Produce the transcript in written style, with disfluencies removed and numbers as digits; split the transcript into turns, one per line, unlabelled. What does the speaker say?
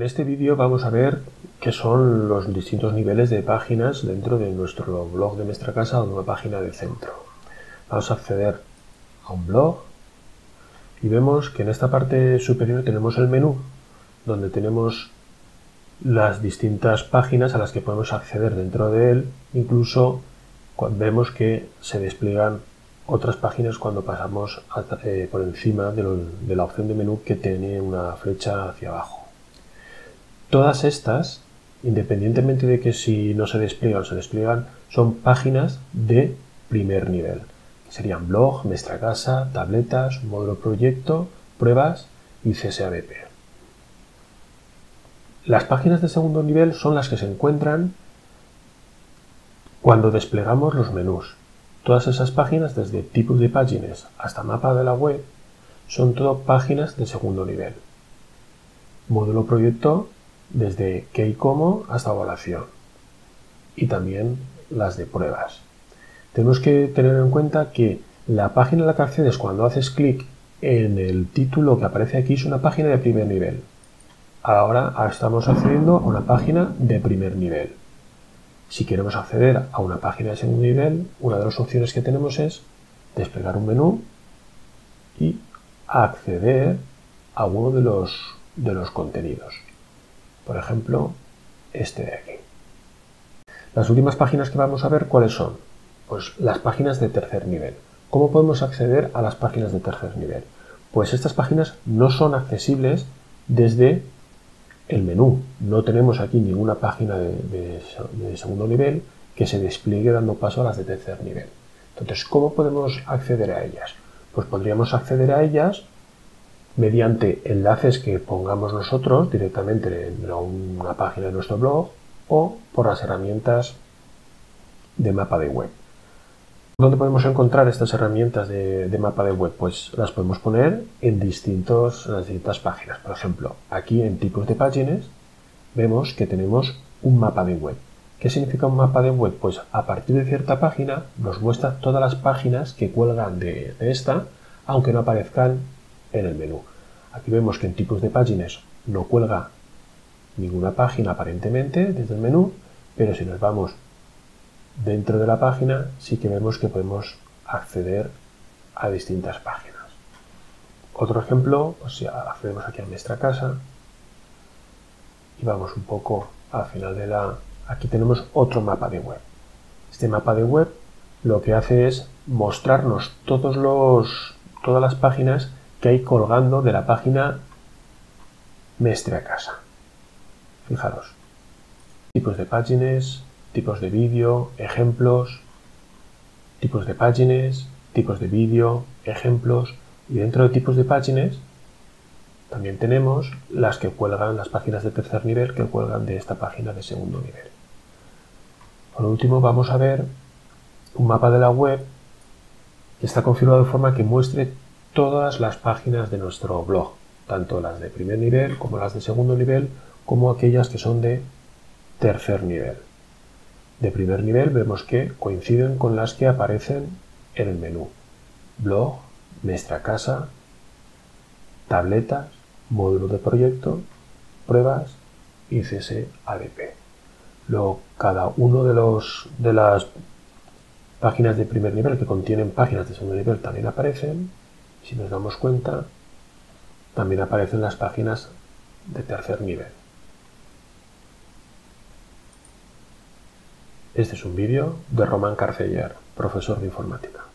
este vídeo vamos a ver qué son los distintos niveles de páginas dentro de nuestro blog de nuestra casa o de una página de centro. Vamos a acceder a un blog y vemos que en esta parte superior tenemos el menú, donde tenemos las distintas páginas a las que podemos acceder dentro de él. Incluso vemos que se despliegan otras páginas cuando pasamos por encima de la opción de menú que tiene una flecha hacia abajo. Todas estas, independientemente de que si no se despliegan o se despliegan, son páginas de primer nivel. Serían blog, nuestra casa, tabletas, módulo proyecto, pruebas y CSADP. Las páginas de segundo nivel son las que se encuentran cuando desplegamos los menús. Todas esas páginas, desde tipos de páginas hasta mapa de la web, son todo páginas de segundo nivel. Módulo proyecto, desde qué y cómo hasta evaluación. Y también las de pruebas. Tenemos que tener en cuenta que la página a la que accedes cuando haces clic en el título que aparece aquí es una página de primer nivel. Ahora estamos accediendo a una página de primer nivel. Si queremos acceder a una página de segundo nivel, una de las opciones que tenemos es desplegar un menú y acceder a uno de los contenidos. Por ejemplo, este de aquí. Las últimas páginas que vamos a ver, ¿cuáles son? Pues las páginas de tercer nivel. ¿Cómo podemos acceder a las páginas de tercer nivel? Pues estas páginas no son accesibles desde el menú. No tenemos aquí ninguna página de segundo nivel que se despliegue dando paso a las de tercer nivel. Entonces, ¿cómo podemos acceder a ellas? Pues podríamos acceder a ellas mediante enlaces que pongamos nosotros directamente en una página de nuestro blog o por las herramientas de mapa de web. ¿Dónde podemos encontrar estas herramientas de mapa de web? Pues las podemos poner en las distintas páginas. Por ejemplo, aquí en tipos de páginas vemos que tenemos un mapa de web. ¿Qué significa un mapa de web? Pues a partir de cierta página nos muestra todas las páginas que cuelgan de esta, aunque no aparezcan en el menú. Aquí vemos que en tipos de páginas no cuelga ninguna página aparentemente desde el menú, pero si nos vamos dentro de la página sí que vemos que podemos acceder a distintas páginas. Otro ejemplo, pues si accedemos aquí a nuestra casa y vamos un poco al final de aquí tenemos otro mapa de web. Este mapa de web lo que hace es mostrarnos todas las páginas que hay colgando de la página Nuestra casa. Fijaros, tipos de páginas, tipos de vídeo, ejemplos, tipos de páginas, tipos de vídeo, ejemplos, y dentro de tipos de páginas también tenemos las que cuelgan, las páginas de tercer nivel que cuelgan de esta página de segundo nivel. Por último vamos a ver un mapa de la web que está configurado de forma que muestre todas las páginas de nuestro blog, tanto las de primer nivel como las de segundo nivel, como aquellas que son de tercer nivel. De primer nivel vemos que coinciden con las que aparecen en el menú: blog, nuestra casa, tabletas, módulo de proyecto, pruebas y CSADP. Luego, cada uno de las páginas de primer nivel que contienen páginas de segundo nivel también aparecen. Si nos damos cuenta, también aparecen las páginas de tercer nivel. Este es un vídeo de Román Carceller, profesor de informática.